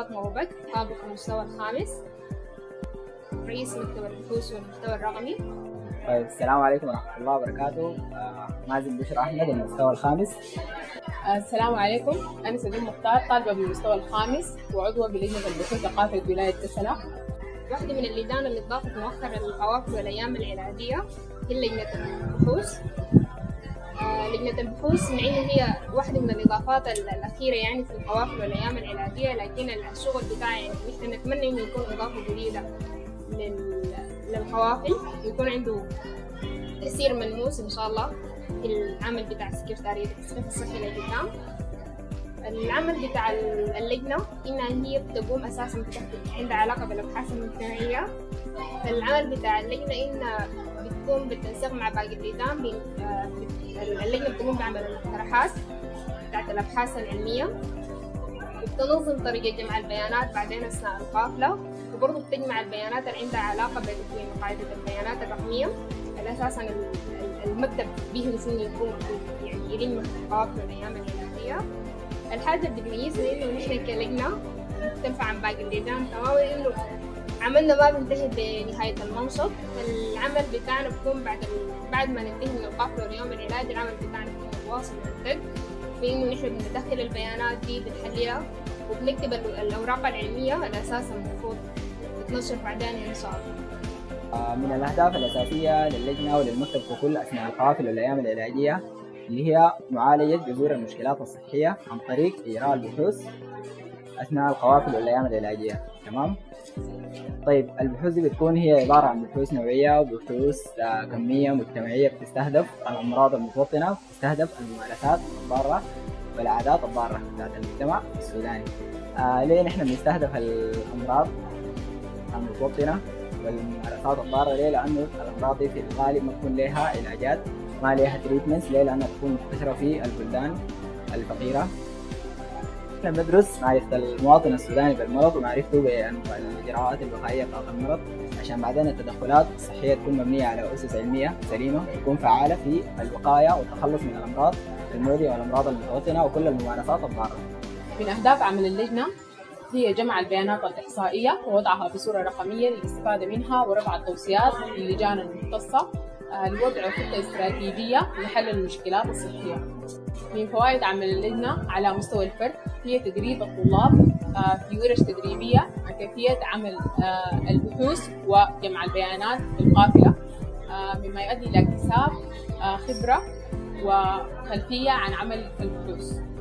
فاطمة أبو بكر، طالبة في المستوى الخامس، رئيس مكتب البحوث والمحتوى الرقمي. طيب السلام عليكم ورحمة الله وبركاته. مازن بشرى أحمد، المستوى الخامس. السلام عليكم، أنا سديم مختار، طالبة بالمستوى الخامس وعضوة بلجنة البحوث ثقافة ولاية كسلة. واحدة من اللجان اللي اتضافت مؤخرا للقوافل والأيام العلاجية هي لجنة البحوث. لجنة البحوث مع إن هي واحدة من الإضافات الأخيرة يعني في القوافل والأيام العلاجية، لكن الشغل بتاعي يعني نحن نتمنى إنه يكون إضافة جديدة للقوافل ويكون عنده تأثير ملموس إن شاء الله في العمل بتاع سكرتارية التصريف الصحي للقدام. العمل بتاع اللجنة إنها هي بتقوم أساساً عندها علاقة بالأبحاث المجتمعية. العمل بتاع اللجنة إنها بتقوم بالتنسيق مع باقي اللجان. اللجنة بتقوم بعمل المقترحات بتاعت الأبحاث العلمية، وبتنظم طريقة جمع البيانات بعدين أثناء القافلة، وبرضه بتجمع البيانات اللي عندها علاقة بقاعدة البيانات الرقمية اللي أساساً المكتب به المفروض يكون يعني يلم القوافل والأيام العلاجية. الحاجة اللي بتميزنا إنه نحن كلجنة مختلفة عن باقي اللجان تماماً، إنه عملنا ما بينتهي بنهاية المنشط. العمل بتاعنا بيكون بعد ما ننتهي من القافلة واليوم العلاجي، العمل بتاعنا بيكون متواصل وممتد في إنه نحن بندخل البيانات دي بنحللها وبنكتب الأوراق العلمية اللي أساساً المفروض تتنشر بعدين إن شاء الله. من الأهداف الأساسية للجنة وللمكتب ككل أثناء القوافل والأيام العلاجية اللي هي معالجة جذور المشكلات الصحية عن طريق إجراء البحوث أثناء القوافل والأيام العلاجية. تمام؟ طيب البحوث دي بتكون هي عبارة عن بحوث نوعية وبحوث كمية مجتمعية بتستهدف الأمراض المتوطنة، بتستهدف الممارسات الضارة والعادات الضارة بتاعت المجتمع السوداني. ليه نحن بنستهدف الأمراض المتوطنة والممارسات الضارة؟ ليه؟ لأنه الأمراض دي في الغالب ما تكون لها علاجات، ما لها تريتمنتس. ليه؟ لأنها تكون منتشرة في البلدان الفقيرة. نحن بندرس معرفة المواطن السوداني بالمرض ومعرفته بالإجراءات الوقائية بتاعت المرض، عشان بعدين التدخلات الصحية تكون مبنية على أسس علمية سليمة تكون فعالة في الوقاية والتخلص من الأمراض المعدية والأمراض المتوطنة وكل الممارسات الضارة. من أهداف عمل اللجنة هي جمع البيانات الإحصائية ووضعها بصورة رقمية للاستفادة منها ورفع التوصيات للجان المختصة لوضع خطة استراتيجية لحل المشكلات الصحية. من فوائد عمل اللجنة على مستوى الفرد هي تدريب الطلاب في ورش تدريبية عن كيفية عمل البحوث وجمع البيانات في القافلة، مما يؤدي إلى اكتساب خبرة وخلفية عن عمل البحوث.